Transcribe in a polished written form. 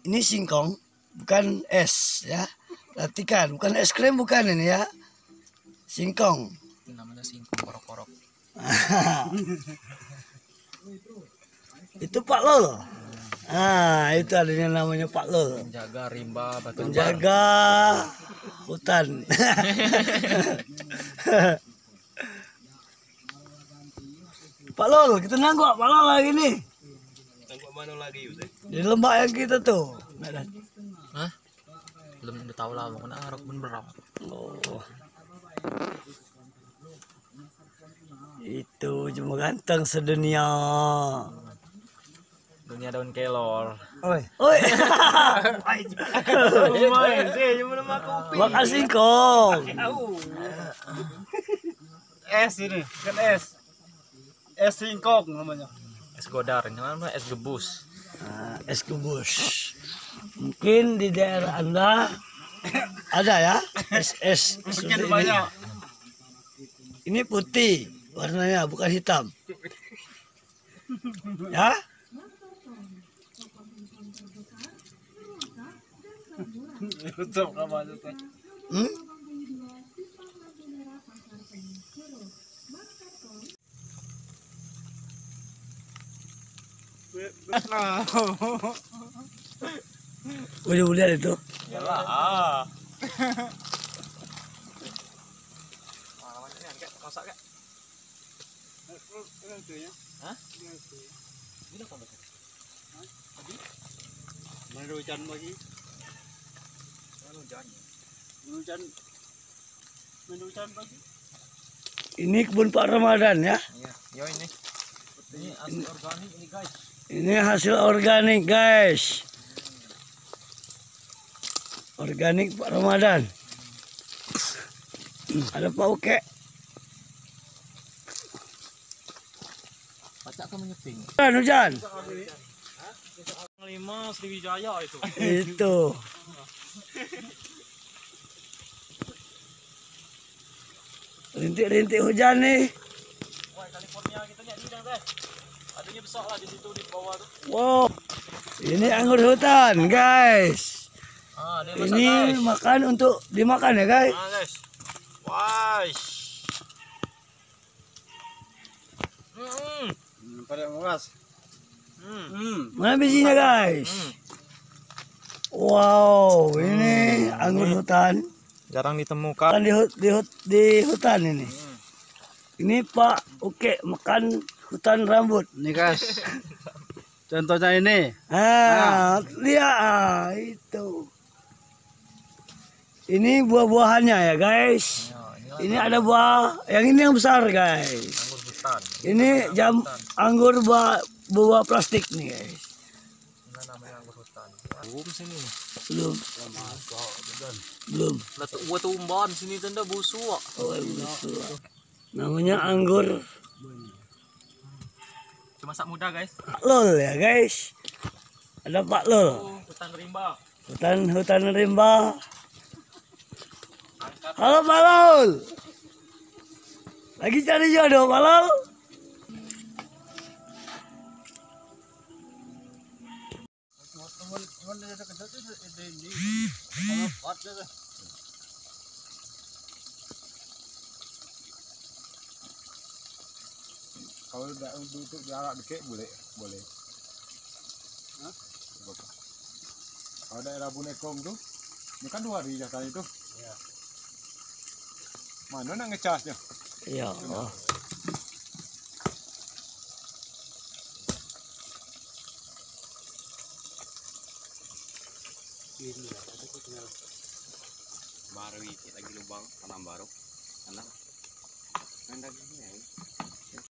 Ini singkong, bukan es ya. Perhatikan, bukan es krim, bukan ini ya. Singkong. Itu namanya singkong korok-korok. Itu Pak Lol. Ah, itu adanya namanya Pak Lol. Penjaga rimba batu Penjaga hutan. Pak Lol, kita nanggok Pak Lol lagi nih. Nanggok mana lagi Yus? Di lembah yang kita tuh. Hah? Belum tahu lah, mau kena arok bener. Oh. Itu cuma ganteng sedunia. Dunia daun kelor. Oi. Oi. Main sih, cuma nama kopi. Makan singkong. Es ini, kan es. Es singkong namanya. Es godar, ini namanya es gebus. Es kubus. Mungkin di daerah Anda ada ya es Mungkin seperti banyak. Ini putih warnanya, bukan hitam. Ya? Tutup apa itu? Hmm? Udah lihat itu. Yalah. Masak gak? Hah? Ini apa betul? Mana hujan lagi? Hujan lagi. Ini kebun Pak Ramadan ya. Iya, yo ini. Ini asli organik ini guys. Ini hasil organik guys. Organik Pak Ramadan. Ada Pak Uke. Pacak kan menyeping. Hujan. 5 Sriwijaya itu. Itu. Rintik-rintik hujan nih. Wah, California kita nyari dah guys. Adanya besar lah di situ di bawah tuh. Wow. Ini anggur hutan guys. Dia masak, Ini guys. makan untuk dimakan ya guys. Guys. Wah. Pada mengas. Mana bijinya guys? Wow, ini anggur hutan. Jarang ditemukan. Kan di hutan ini. Ini Pak Uke makan hutan rambut. Nih guys. Contohnya ini. Lihat itu. Ini buah-buahannya ya guys. Ini ada buah, yang ini yang besar guys. Anggur hutan. Ini anggur buah plastik nih guys. Ini namanya anggur hutan. Belum sini. Belum. Belum. Letuk gua tumban sini tenda busuk. Oh, busuk. Namanya anggur Cuma sak muda guys. Pak Lol ya guys. Ada Pak Lol. Hutan rimba. Hutan rimba. Halo Pak Lol. Lagi cari jodoh Pak Lol. Kalau duduk di arak dikit boleh. Hah? Kalau daerah Bunekong tuh, ini kan 2 hari jatah itu. Iya. Mana nak ngecasnya? Iya. Oh. Baru lagi lubang tanam baru. Karena main dagingnya.